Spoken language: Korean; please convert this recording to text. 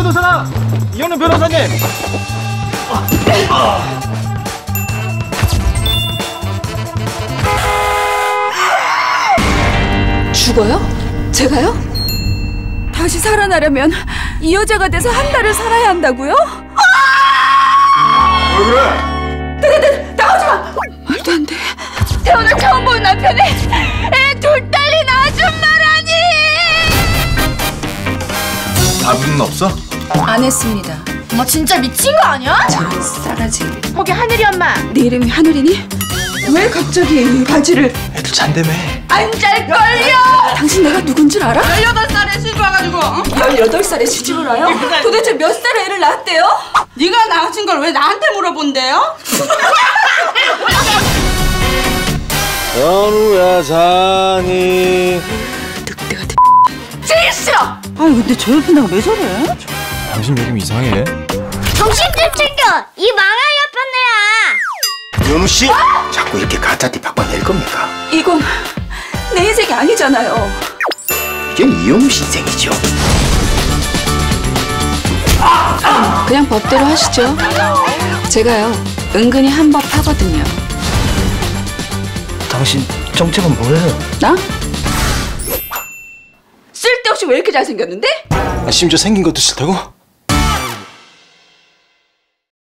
변호사나 이현우 변호사님. 죽어요? 제가요? 다시 살아나려면 이 여자가 돼서 한 달을 살아야 한다고요? 왜 그래? 네, 나오지 마! 말도 안 돼. 태어나 처음 본 남편이 애 둘 딸린 아줌마라니! 아버지는 없어? 안 했습니다. 엄마 진짜 미친 거 아니야? 저런 싸가지. 거기 하늘이 엄마. 네 이름이 하늘이니? 왜 갑자기 바지를 애들 잔다며. 안 잘걸요! 당신 내가 누군 줄 알아? 18살에 시집 와가지고 18살에 시집을 와요? 도대체 몇 살에 애를 낳았대요? 네가 낳으신 걸 왜 나한테 물어본대요? 현우야 자니. 늑대 같은 제일 싫어! 아니 근데 저 옆에 나가 왜 저래? 당신 요즘 이상해. 정신 좀 챙겨! 이 망할 옆에 연우 씨, 자꾸 이렇게 가짜티 바꿔낼 겁니까? 이건 내 인생이 아니잖아요. 이젠 이현우 씨 인생이죠. 그냥 법대로 하시죠. 제가요 은근히 한 법 하거든요. 당신 정체가 뭐예요? 나? 쓸데없이 왜 이렇게 잘생겼는데? 심지어 생긴 것도 싫다고?